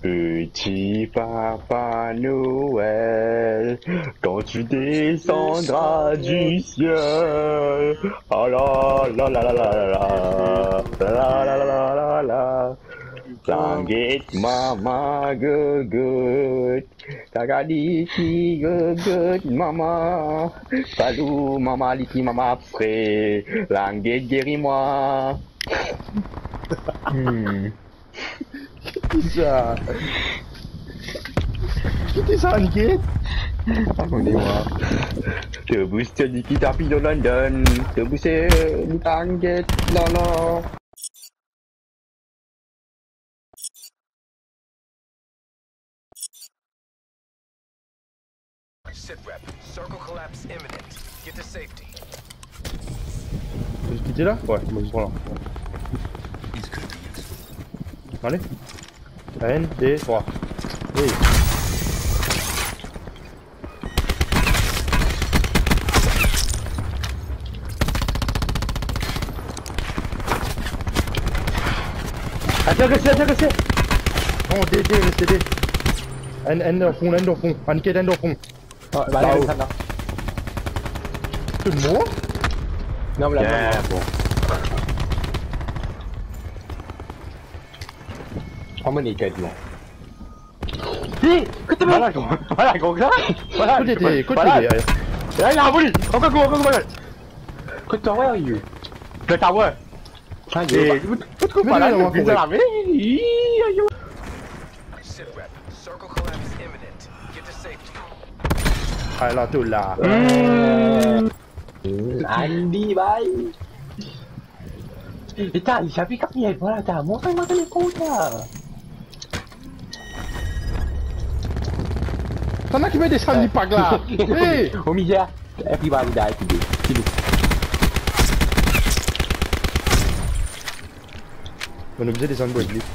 Petit Papa Noël, quand tu descendras du ciel, oh la la la la la la la la la la la la. Langit mama geget, tagadiki geget mama, salut mama liti mama pré, langit guéris-moi. Bisa. Kita sakit. Attendez-moi. Tebus sedikit tapi di London, tebus di Tanggit, lolo. Sit rep. Circle collapse imminent. Get to safety. Tu veux se quitter là? Ouais, moi je prends là. Allez. 1, 2, 3. Oui. Ada kasi. Oh, D, mesti D. End of phone. Angkat end of phone. Balik di sana. Semua? 16 Yeah, bon. Kau menikah dia. Voilà, gros. Voilà, gros gars. Voilà. Écoute, Là, il a volé. Encore, go. Kau where are you? Le tower. Eh, Sit rep. Circle collapse imminent. Get to safety. Ah là, tu là. Andi bye. Tak, siapa kat ni? Bola tak. Mau makan kau tak. T'en as qui met des samedi pas là. Hey! Omija, everybody die today. On est obligé des sandboys vite.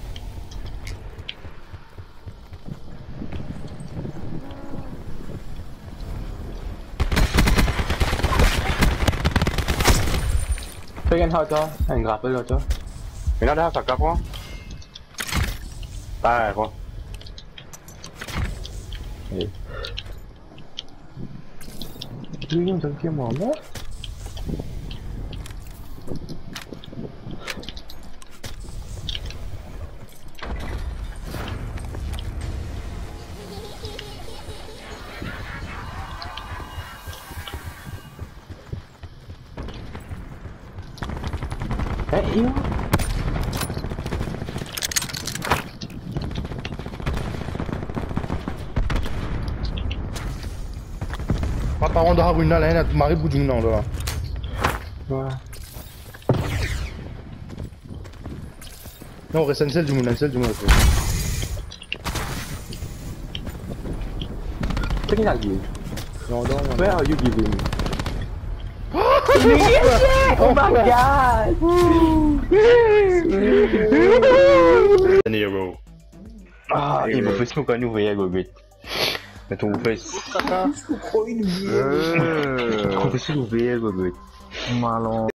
Pengen hao cho, anh gặp với rồi cho. Mày nó đã sạc cấp không? Ta không? Nhưng thằng kia mỏm đó. Yêu. Apparemment dah haruna lain at mari bujung nang dah. Wah. Non, reste celle du monde. Pergi lagi. Non. Where are you giving? Oh my god! Nero. Ah, il me fait ce qu'on nous voyait, Gobet. Mais ton fesse. Kau ini. Kau fais ce qu'on voyait, Gobet. Malam.